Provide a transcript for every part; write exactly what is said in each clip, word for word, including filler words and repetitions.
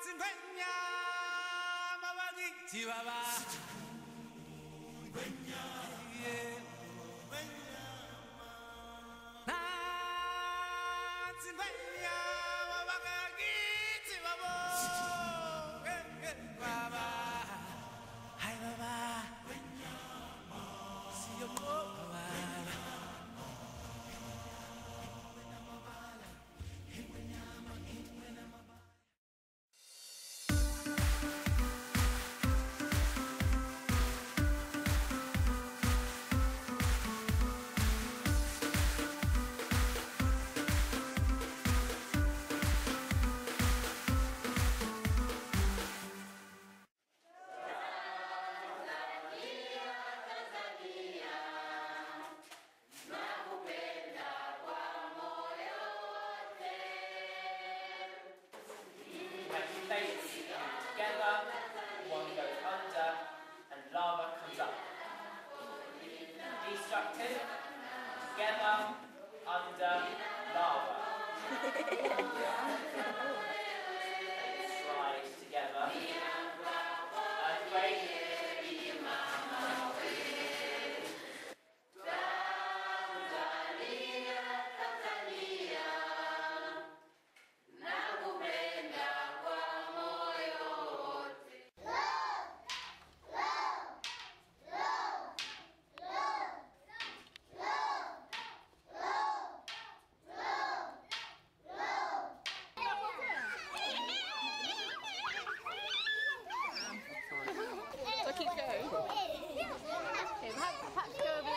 Together, one goes under, and lava comes up. Destructive, together, under, lava. Slide together. Earthquake. Keep going. Okay, perhaps, perhaps go over.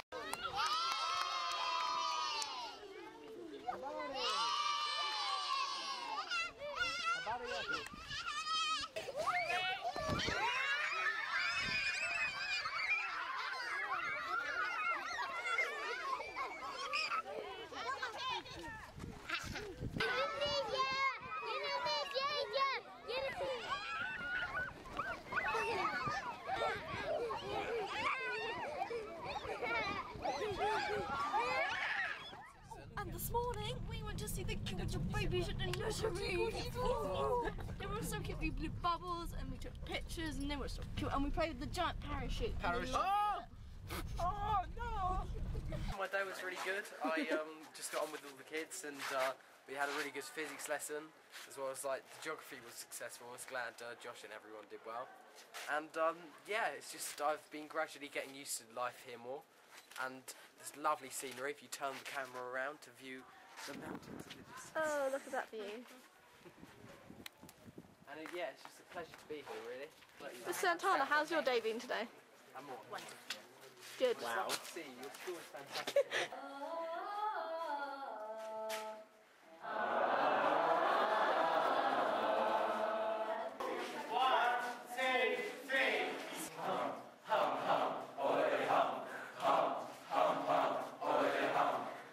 And this morning we went to see the cute babies at the nursery. They were so cute. We blew bubbles and we took pictures and they were so cute. And we played with the giant parachute. Parachute. Oh! Oh no! My day was really good. I um, just got on with all the kids and uh, we had a really good physics lesson, as well as like the geography was successful. I was glad uh, Josh and everyone did well. And um, yeah, it's just I've been gradually getting used to life here more. And this lovely scenery if you turn the camera around to view the mountains in the distance. Oh, look at that view. And it, yeah, it's just a pleasure to be here, really. Mister Santana, how's your day been today? I'm more wonderful. Good. Wow. It's lovely to see you. Your school is fantastic. One, two, three. Hum, hum, hum, oi hum, hum, hum, hum, oi hum.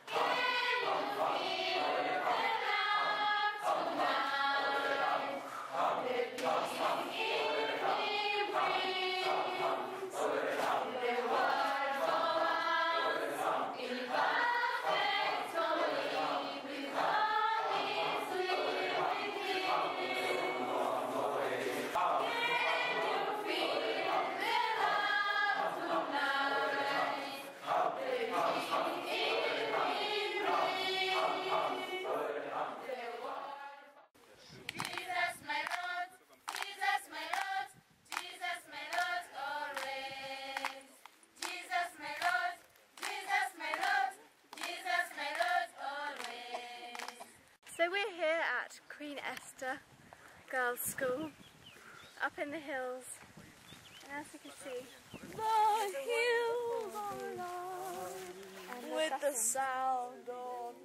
So we're here at Queen Esther Girls' School, up in the hills, and as you can see, the hills are alive with the sound of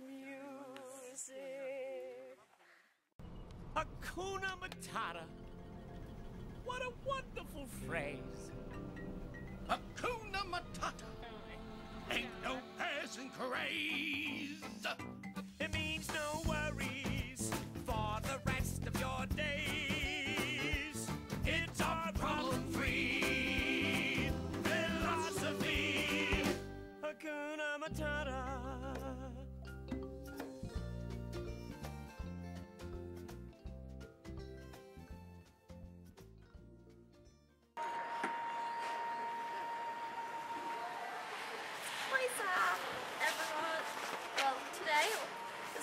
music. Hakuna Matata, what a wonderful phrase. Hakuna Matata, ain't no passing craze. It means no worries for the rest of your days. It's our problem-free philosophy. Hakuna Matata.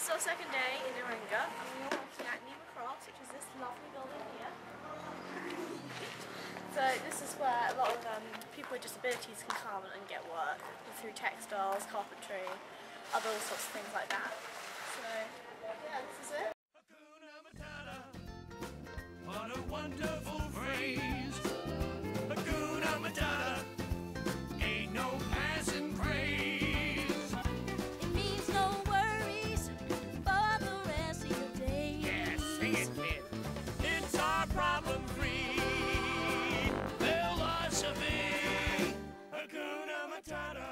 is our second day in Iringa, and we are working at Neema Crafts, which is this lovely building here. So this is where a lot of um, people with disabilities can come and get work through textiles, carpentry, other all sorts of things like that. So yeah, this is it. What a wonderful phrase. Hakuna Matata. Ain't no passing craze. It means no worries for the rest of your day. Yeah, sing it, kid. It's our problem-free philosophy. Hakuna Matata.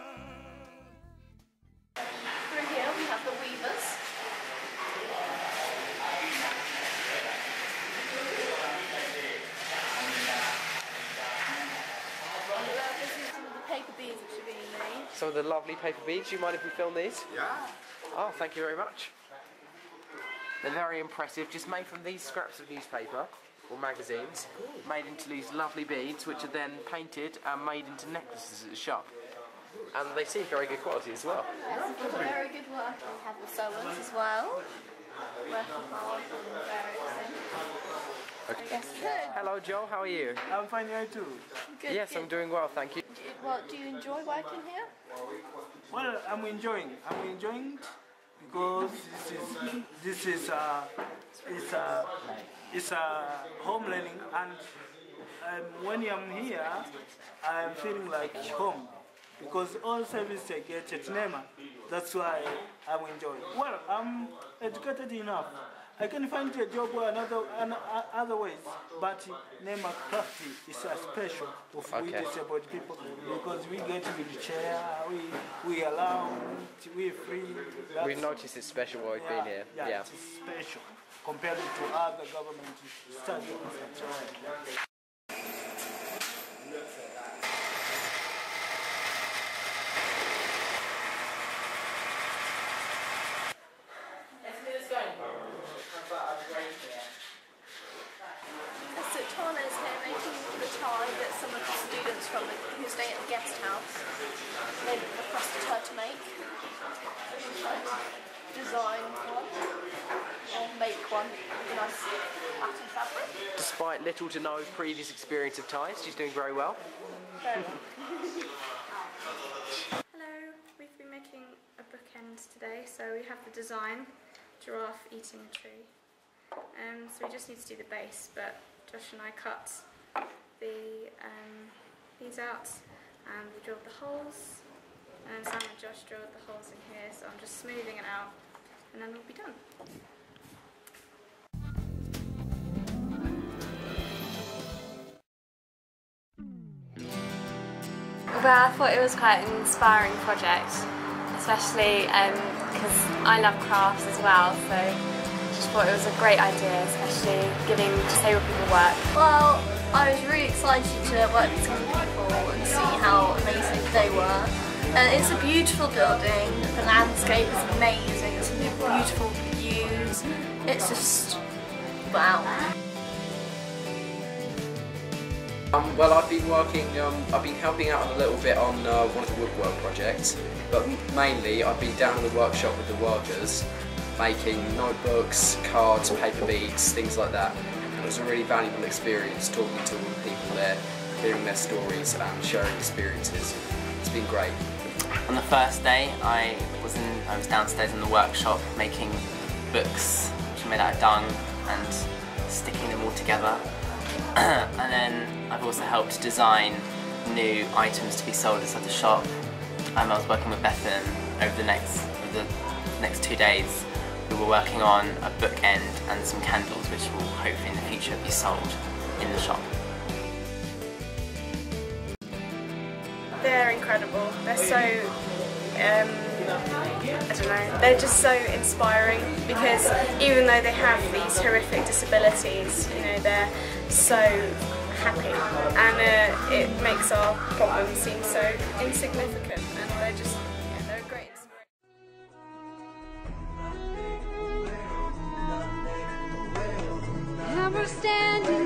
Through here we have the weavers. Paper beads which are being made. Some of the lovely paper beads. Do you mind if we film these? Yeah. Oh, thank you very much. They're very impressive, just made from these scraps of newspaper or magazines, made into these lovely beads, which are then painted and made into necklaces at the shop. And they seem very good quality as well. Yes, very good work. We have the sewers as well. Working hard on various things. Okay. Yes, good. Hello, Joel. How are you? I'm fine here too. Good, Yes, good. I'm doing well, thank you. Do you, well, do you enjoy working here? Well, I'm enjoying. I'm enjoying because this is this is uh, it's a it's a home learning, and um, when I'm here, I'm feeling like home because all services I get at Neema. That's why I'm enjoying. Well, I'm educated enough. I can find a job or another an, uh, other ways, but Neema Crafts is a special of we Okay. disabled people because we get wheelchair, we we allow, we free. That's- We've noticed it's special while we've yeah, been here. Yeah, Yeah. it's special compared to other government studies. So Tana is here making the tie that some of the students from the, who stay at the guest house, they requested her to make. Design one, or make one with a nice pattern fabric. Despite little to no previous experience of ties, she's doing very well. Very well. Hello, we've been making a bookend today, so we have the design, giraffe eating a tree. Um, so we just need to do the base, but Josh and I cut the um, these out and we drilled the holes, and Sam and Josh drilled the holes in here, so I'm just smoothing it out and then we'll be done. Well, I thought it was quite an inspiring project, especially because um, I love crafts as well, so I just thought it was a great idea, especially giving disabled people work. Well, I was really excited to work with some people and see how amazing they were. And it's a beautiful building, the landscape is amazing, it's beautiful views, it's just wow. Um, well, I've been working, um, I've been helping out a little bit on uh, one of the woodwork projects, but mainly I've been down in the workshop with the workers, making notebooks, cards, paper beads, things like that. And it was a really valuable experience talking to all the people there, hearing their stories and sharing experiences. It's been great. On the first day, I was in, I was downstairs in the workshop making books, which are made out of dung, and sticking them all together. And then I've also helped design new items to be sold inside the shop. Um, I was working with Bethan over the next over the next two days. We were working on a bookend and some candles, which will hopefully in the future be sold in the shop. They're incredible. They're so, um, I don't know, they're just so inspiring because even though they have these horrific disabilities, you know, they're so happy, and uh, it makes our problems seem so insignificant, and they're just, yeah, they're a great inspiration. And we're standing